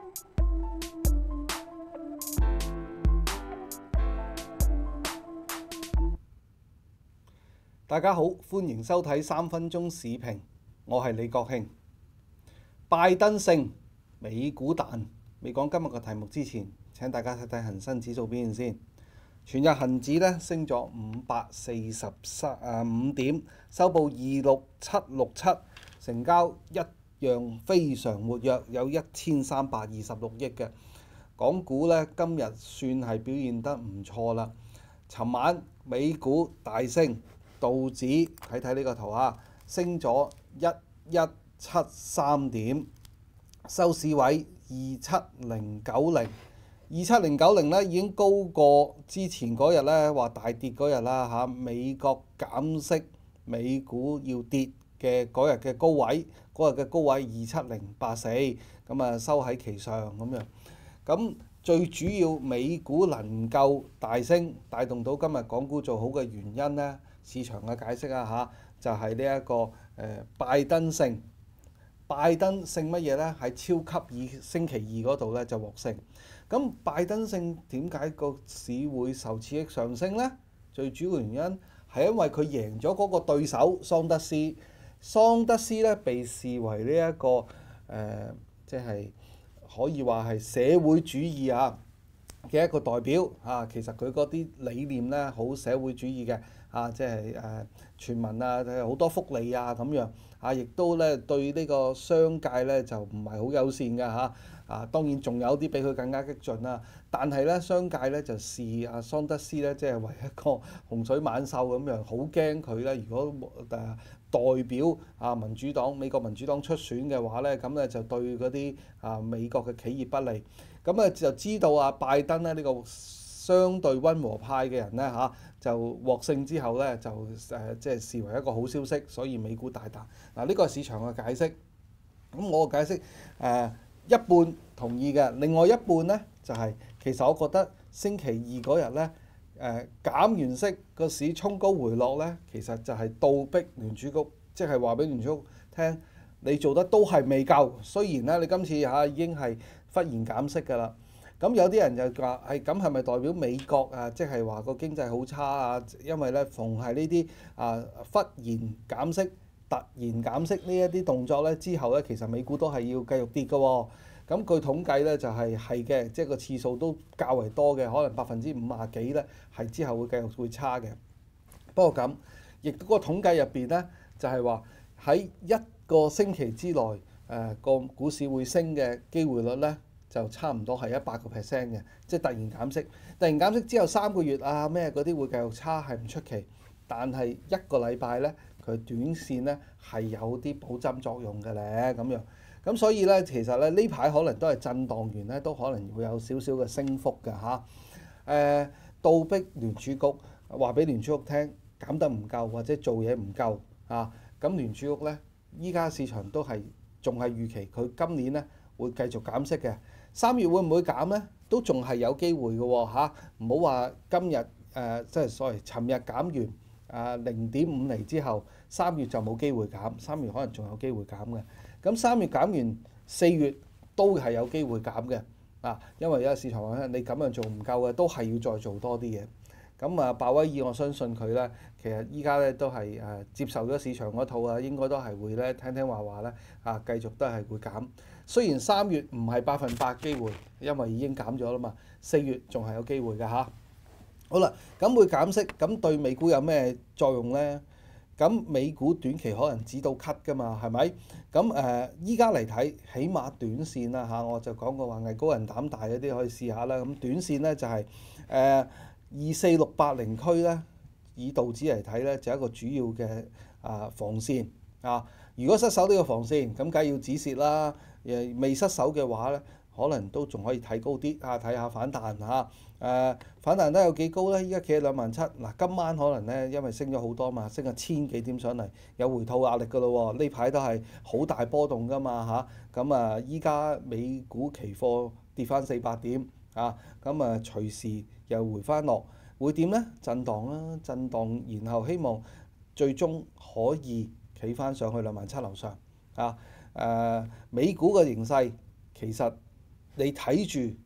大家好，歡迎收睇3分鐘視頻，我係李國慶。拜登勝，美股彈。未講今日嘅題目之前，請大家睇睇恒生指數表現先。全日恒指咧升咗545點，收報26767，成交一樣非常活躍，有1326億嘅。港股咧今日算係表現得唔錯啦。尋晚美股大升。道指睇睇呢個圖啊，升咗1173點，收市位27090， 27090咧已經高過之前嗰日咧話大跌嗰日啦嚇，美國減息，美股要跌嘅嗰日嘅高位，嗰日嘅高位27084，咁啊收喺其上咁樣。咁最主要美股能夠大升，帶動到今日港股做好嘅原因咧？市場嘅解釋啊嚇，就係呢一個拜登勝。拜登勝乜嘢呢？喺超級星期二嗰度咧就獲勝。咁拜登勝點解個市會受刺激上升呢？最主要原因係因為佢贏咗嗰個對手桑德斯。桑德斯咧被視為呢一個即係可以話係社會主義嘅一個代表啊。其實佢嗰啲理念咧好社會主義嘅。即係全民好多福利咁樣亦都咧對呢個商界咧就唔係好友善嘅當然仲有啲比佢更加激進啦，但係咧商界咧就視桑德斯咧即係為一個洪水猛獸咁樣，好驚佢咧。如果代表民主黨美國民主黨出選嘅話咧，咁咧就對嗰啲美國嘅企業不利。咁就知道拜登咧呢個相對溫和派嘅人咧就獲勝之後咧就即係視為一個好消息，所以美股大彈。呢個係市場嘅解釋。咁我嘅解釋一半同意嘅，另外一半咧就係其實我覺得星期二嗰日咧減完息個市衝高回落咧，其實就係倒逼聯儲局，即係話俾聯儲局聽，你做得都係未夠。雖然咧你今次已經係忽然減息㗎啦。咁有啲人就話咁係咪代表美國即係話個經濟好差因為咧逢係呢啲忽然減息、突然減息呢一啲動作咧之後咧，其實美股都係要繼續跌嘅喎。咁據統計咧就係嘅，即係個次數都較為多嘅，可能50%幾咧係之後會繼續會差嘅。不過咁，亦都個統計入邊咧就係話喺一個星期之內個股市會升嘅機會率咧，就差唔多係100%嘅，即係突然減息。突然減息之後3個月咩嗰啲會繼續差係唔出奇，但係一個禮拜咧，佢短線咧係有啲保針作用嘅咧咁樣。咁所以咧，其實咧呢排可能都係震盪完咧，都可能會有少少嘅升幅嘅倒逼聯儲局話俾聯儲局聽減得唔夠或者做嘢唔夠咁聯儲局咧依家市場都係仲係預期佢今年咧會繼續減息嘅。3月會唔會減呢？都仲係有機會嘅喎唔好話今日即係尋日減完0.5厘之後，3月就冇機會減。3月可能仲有機會減嘅。咁3月減完，4月都係有機會減嘅因為有市場話你咁樣做唔夠嘅，都係要再做多啲嘢。咁鮑威爾我相信佢咧，其實依家咧都係接受咗市場嗰套應該都係會咧聽聽話咧繼續都係會減。雖然3月唔係100%機會，因為已經減咗啦嘛，4月仲係有機會嘅好啦，咁會減息，咁對美股有咩作用咧？咁美股短期可能指到咳㗎嘛，係咪？咁依家嚟睇，起碼短線啦我就講過話藝高人膽大嗰啲可以試下啦。咁短線咧就係24680區咧，以道指嚟睇咧，就係一個主要嘅防線如果失守呢個防線，咁梗係要止蝕啦。未失守嘅話咧，可能都仲可以睇高啲睇下反彈反彈得有幾高咧？依家企喺27000。今晚可能咧，因為升咗好多嘛，升咗1000幾點上嚟，有回吐壓力㗎咯喎。呢排都係好大波動㗎嘛咁依家美股期貨跌翻400點咁隨時又回翻落，會點咧？震盪啦，震盪，然後希望最終可以企翻上去27000樓上美股嘅形勢其實你睇住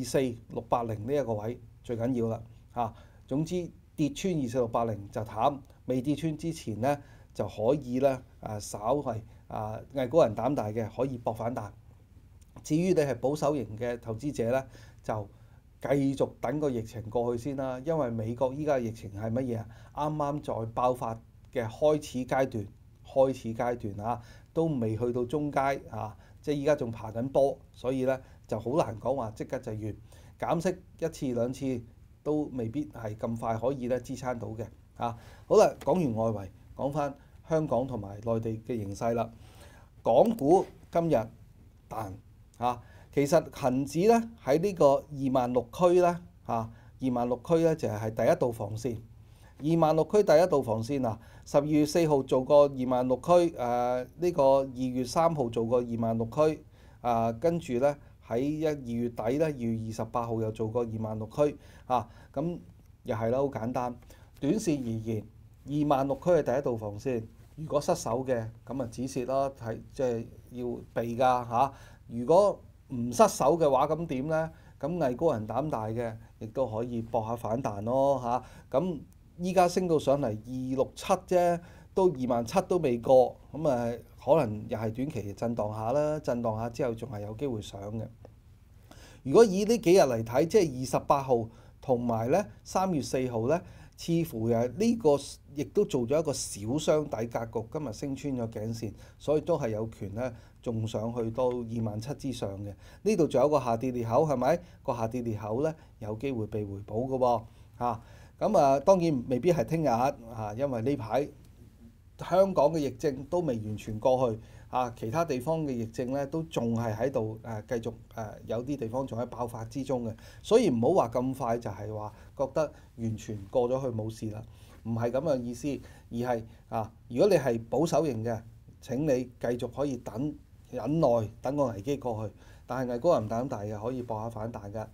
24680呢一個位最緊要啦嚇。總之跌穿24680就淡，未跌穿之前咧就可以咧稍為藝高人膽大嘅可以搏反彈。至於你係保守型嘅投資者咧，就繼續等個疫情過去先啦。因為美國依家嘅疫情係乜嘢啊？啱啱在爆發嘅開始階段啊，都未去到中階啊，即係依家仲爬緊波，所以咧就好難講話即刻就完。減息一次兩次都未必係咁快可以咧支撐到嘅啊。好啦，講完外圍，講翻香港同埋內地嘅形勢啦。港股今日彈其實恆指咧喺呢個26000區咧26000區咧就係第一道防線。26000區第一道防線啊，12月4號做過26000區，呢個2月3號做過26000區，跟住咧喺2月底咧2月28號又做過26000區咁又係啦，好簡單。短線而言，26000區係第一道防線，如果失守嘅咁啊止蝕咯，係即係要避㗎。如果唔失手嘅話，咁點呢？咁藝高人膽大嘅，亦都可以搏下反彈咯咁依家升到上嚟267啫，都27000都未過，咁可能又係短期震盪下啦，震盪下之後仲係有機會上嘅。如果以呢幾日嚟睇，即係28號同埋咧3月4號咧，似乎又係呢個亦都做咗一個小雙底格局，今日升穿咗頸線，所以都係有權咧，仲上去到27000之上嘅。呢度仲有個下跌裂口，係咪？個下跌裂口咧有機會被回補嘅喎咁當然未必係聽日因為呢排香港嘅疫症都未完全過去其他地方嘅疫症咧都仲係喺度繼續有啲地方仲喺爆發之中嘅，所以唔好話咁快就係話覺得完全過咗去冇事啦，唔係咁嘅意思，而係如果你係保守型嘅，請你繼續可以忍耐等個危機過去，但係藝高人膽大嘅可以搏下反彈㗎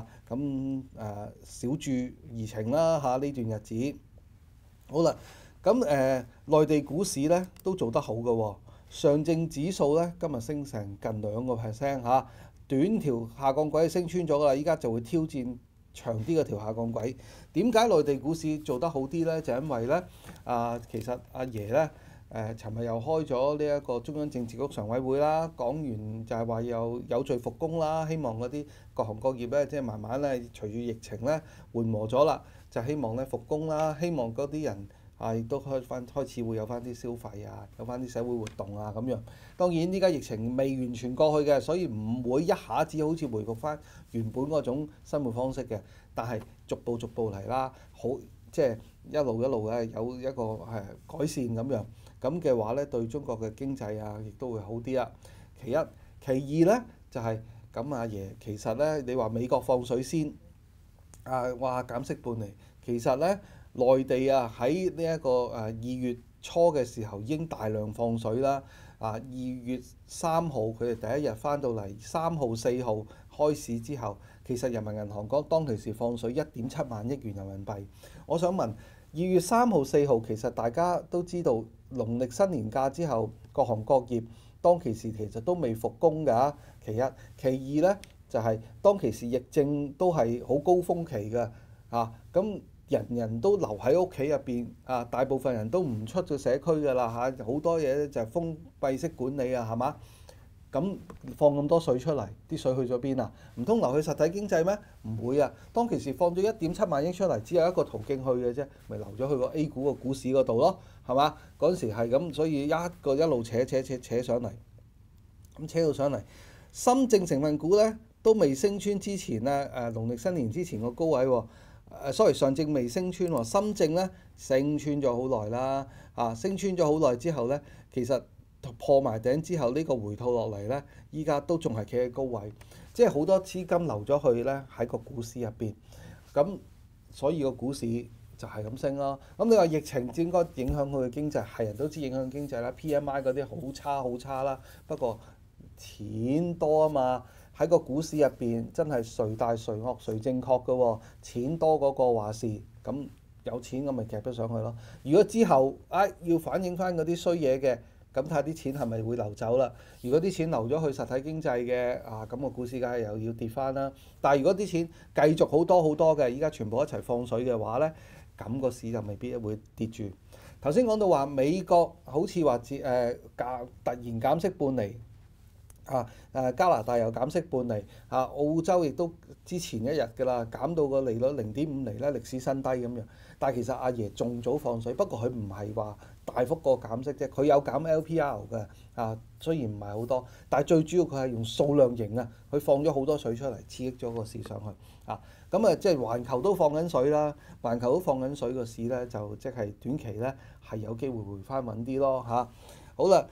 小注怡情啦呢段日子。好啦，咁內地股市咧都做得好嘅喎。上證指數咧今日升成近2%短條下降軌升穿咗㗎啦，依家就會挑戰長啲嘅條下降軌。點解內地股市做得好啲咧？就因為咧其實阿爺咧尋日又開咗呢一個中央政治局常委會啦，講完就係話有序復工啦，希望嗰啲各行各業咧即係慢慢咧隨住疫情咧緩和咗啦，就希望咧復工啦，希望嗰啲人亦都開始會有翻啲消費有翻啲社會活動咁樣。當然依家疫情未完全過去嘅，所以唔會一下子好似回復翻原本嗰種生活方式嘅，但係逐步嚟啦，好即係一路咧有一個改善咁樣。咁嘅話咧，對中國嘅經濟亦都會好啲啦。其一，其二咧就係咁阿爺其實咧，你話美國放水先話減息半釐，其實咧。內地喺呢一個2月初嘅時候已經大量放水啦2月3號佢哋第一日翻到嚟，3號4號開市之後，其實人民銀行講當其時放水1.7萬億元人民幣。我想問2月3號4號其實大家都知道農曆新年假之後各行各業當其時其實都未復工㗎。其一，其二咧就係當其時疫症都係好高峰期嘅咁。人人都留喺屋企入邊大部分人都唔出咗社區㗎啦好多嘢咧就係封閉式管理係嘛？咁放咁多水出嚟，啲水去咗邊啊？唔通流去實體經濟咩？唔會當其時放咗1.7萬億出嚟，只有一個途徑去嘅啫，咪流咗去個 A 股個股市嗰度咯，係嘛？嗰陣時係咁，所以一路扯上嚟，咁扯到上嚟，深證成分股咧都未升穿之前咧農曆新年之前個高位喎。上證未升穿喎，深證咧升穿咗好耐啦升穿咗好耐之後咧，其實破埋頂之後呢個回吐落嚟咧，依家都仲係企喺高位，即係好多資金流咗去咧喺個股市入邊，咁所以個股市就係咁升咯。咁你話疫情應該影響佢嘅經濟，係人都知影響經濟啦 ，PMI 嗰啲好差啦，不過錢多嘛。喺個股市入邊真係誰大誰惡誰正確嘅喎，錢多嗰個話事，咁有錢咁咪夾得上去咯。如果之後要反映翻嗰啲衰嘢嘅， 咁睇下啲錢係咪會流走啦。如果啲錢流咗去實體經濟嘅咁個股市梗係又要跌翻啦。但係如果啲錢繼續好多好多嘅，依家全部一齊放水嘅話呢，咁個市就未必會跌住。頭先講到話美國好似話突然減息半釐。加拿大又減息半釐，澳洲亦都之前一日㗎啦，減到個利率0.5厘咧，歷史新低咁樣。但係其實阿爺仲早放水，不過佢唔係話大幅個減息啫，佢有減 LPR 嘅，雖然唔係好多，但係最主要佢係用數量型佢放咗好多水出嚟，刺激咗個市上去。咁即係環球都放緊水啦，環球都放緊水個市咧，就即係短期咧係有機會回翻穩啲咯。好啦，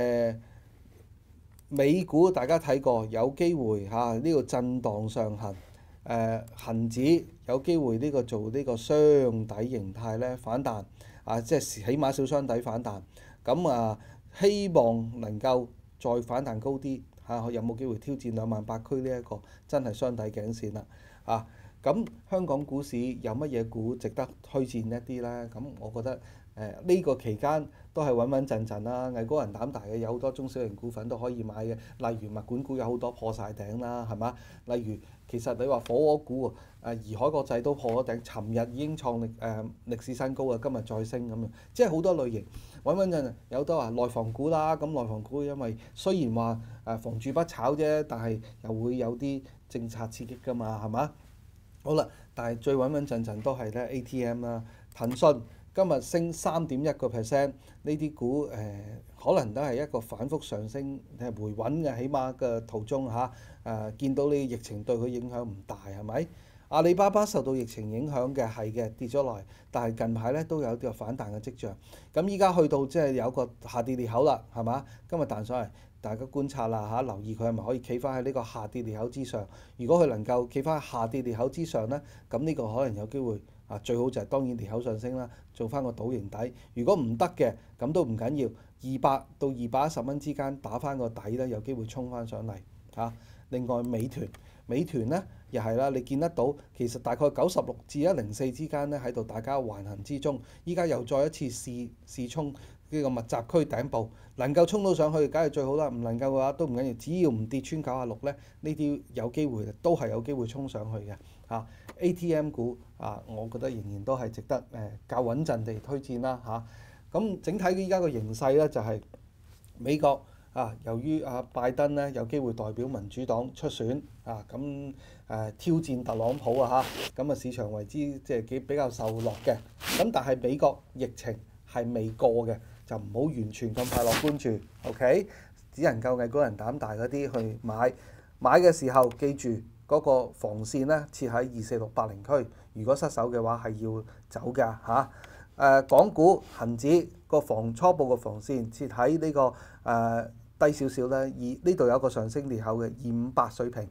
美股大家睇過，有機會呢個震盪上行，恆指有機會呢個做呢個雙底形態咧反彈，即係起碼小雙底反彈。咁希望能夠再反彈高啲，有冇機會挑戰28,000區呢一個真係雙底頸線啦？咁香港股市有乜嘢股值得推薦一啲呢？咁我覺得呢個期間都係穩穩陣陣啦，藝高人膽大嘅有好多中小型股份都可以買嘅，例如物管股有好多破晒頂啦，係嘛？例如其實你話火鍋股怡海國際都破咗頂，尋日已經創歷史新高啊，今日再升咁樣，即係好多類型穩穩陣陣。有好多話內房股啦，咁內房股因為雖然話房住不炒啫，但係又會有啲政策刺激㗎嘛，係嘛？好啦，但係最穩穩陣陣都係咧 ATM 啦，騰訊今日升3.1%，呢啲股可能都係一個反覆上升回穩嘅，起碼嘅途中見到你疫情對佢影響唔大係咪？阿里巴巴受到疫情影響嘅係嘅跌咗落嚟，但係近排咧都有啲反彈嘅跡象。咁依家去到即係有個下跌裂口啦，係嘛？今日彈上嚟。大家觀察啦留意佢係咪可以企翻喺呢個下跌裂口之上。如果佢能夠企翻喺下跌裂口之上呢，咁呢個可能有機會最好就係當然裂口上升啦，做翻個倒形底。如果唔得嘅，咁都唔緊要，200到210蚊之間打翻個底咧，有機會衝翻上嚟另外美團呢又係啦，你見得到其實大概96至104之間咧喺度大家橫行之中，依家又再一次試衝呢個密集區頂部，能夠衝到上去梗係最好啦，唔能夠嘅話都唔緊要，只要唔跌穿96咧，呢啲有機會都係有機會衝上去嘅。ATM 股我覺得仍然都係值得較穩陣地推薦啦咁整體依家個形勢咧就係美國由於拜登咧有機會代表民主黨出選挑戰特朗普咁市場為之即係比較受落嘅。咁但係美國疫情係未過嘅，就唔好完全咁快樂觀住 ，OK？ 只能夠藝高人膽大嗰啲去買嘅時候，記住嗰個防線咧設喺24680區，如果失守嘅話係要走㗎港股恆指個初步嘅防線設喺呢個低少少咧，呢度有個上升裂口嘅258水平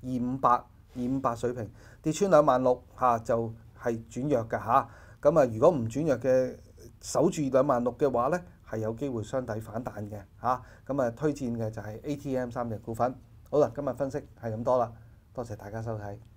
，258水平跌穿26,000就係轉弱㗎咁如果唔轉弱嘅守住26,000嘅話咧，係有機會雙底反彈嘅咁推薦嘅就係 ATM 3隻股份。好啦，今日分析係咁多啦，多謝大家收睇。